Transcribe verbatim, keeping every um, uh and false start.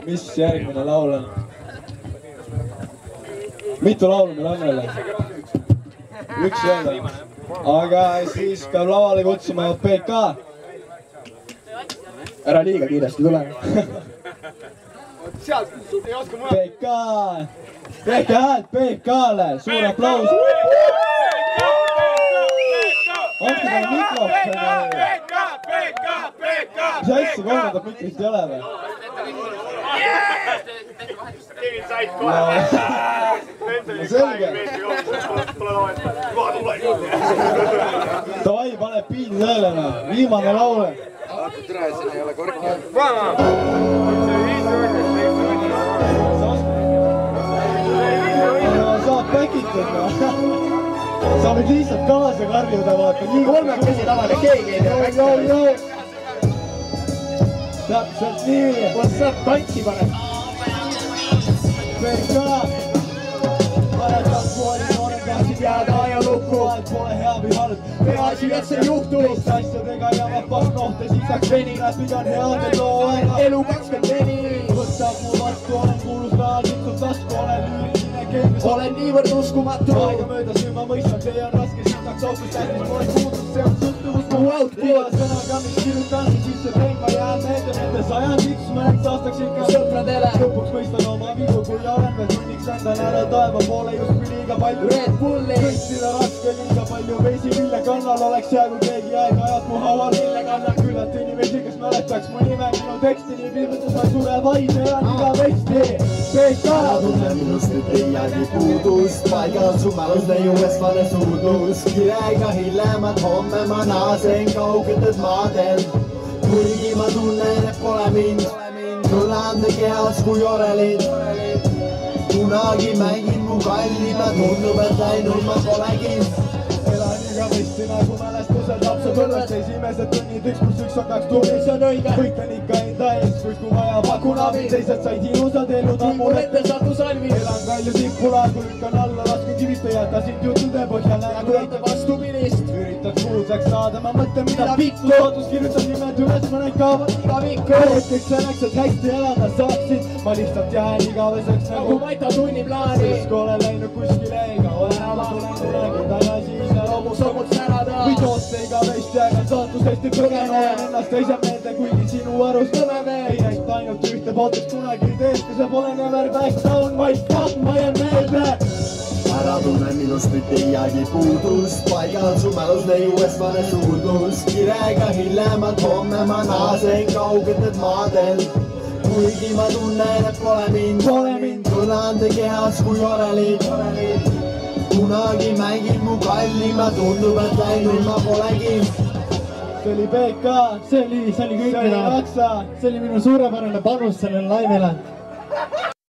mis järgmine laul on? Mitu laulu meil on veel? Üks jälle. Aga siis peab lavale kutsuma P K. Ära liiga kiiresti tule. P K. Tehke häält P K-le. Suur aplaus. Andke talle mikrofoni. Mis asja kolmandat mikrist ei ole või? Selge. Davai, pane piidi tõelema. Viimane laule. Tere, siin ei ole korki. Saab päkitud. Sa võid lihtsalt kaasa karjuda, vaata. Kolmekesi lavale keegi ei tea päkitud. Täpselt nii. Kus saab tantsi paneb? P K. Mäletab, kui oli noorem tahtsid jääda ajalukku. Aeg pole hea või halb. Peaasi, et see juhtub. Teist asjadega ja vabast nohte sisaks veni. Räpid on head, et loo aega. Elu kakskümmend neli. Võtab mu vastu, olen kuulus rahal, lihtsalt tasku, olen lüüriline keemis. Olen niivõrd uskumatu. Aega möödas nüüd ma mõistan, see on raske sitaks aukust tähtis. Pole kuulnud, see on sõltuvus mu output. Iga sõnaga, mis kirjutan, siis see tein ma jään meelde nende sajandiks. Mõneks aastaks ikka sõpradele. Lõpuks mõistan oma vigu, kui olen veel tunniks endan ära taeva poole justkui liiga palju Red Bulli. Kõiksida raske, liiga palju veisi, mille kannal oleks hea, kui keegi aega ajad mu haual. Mille kannal küllalt inimesi, kes mäletaks mu nime, minu teksti nii pilvetus ma ei sure vaide ja iga vesti. P K. Ära tunne minust nüüd teiegi puudust, paigal su mälus leiues vale suudlus. Kirega hiljem, et homme ma naasen kaugetes maadel. Kuigi ma tunnen, et pole mind, kõlande kehas kui orelid. Kunagi mängin mu kallima, tundub, et läinud ma polegi. Elan iga vesti nagu mälestused lapsepõlvest. Esimesed tunnid üks pluss üks on kaks tundi, see on õige. Kõik on ikka enda ees, kuid kui vaja pakun abi. Teised said ilusad elud ammu ette sattu salvis. Elan kalju tippula, kui lükkan alla, laskun kivist ja jäta sind juttude põhjal. Nagu näite vastupidist. Üritad kuulsaks saada, ma mõtlen mida pikku. Lootus kirjutan nimed üles, mõned kaovad iga vikku. Kõik selleks, et hästi elada saaksid. Ma lihtsalt jään igaveseks nagu Maita tunni plaani. Sest kui olen läinud kuskile ega ole ma tulen kunagi tagasi ise loomuks loomuks särada. Või tooste igavest jäägan saatusest ja põgen. Olen ennast teise meelde, kuigi sinu arust nõme veel. Ei näinud ainult ühte pooltest kunagi teest, kui sa pole never back down, vaid fuck, ma jään meelde. Ära tunne minust nüüd teiegi puudust, paigal su mälus leiues vale suudlus. Kirega hiljem, et homme ma naasen kaugetes maadel. Kuigi ma tunnen, et pole mind, pole mind. Kõlande kehas kui orelid. Kunagi mängin mu kallima, tundub, et läinud ma polegi. See oli P K, see oli, see oli kõik, mida see oli minu suurepärane panus sellele laivele.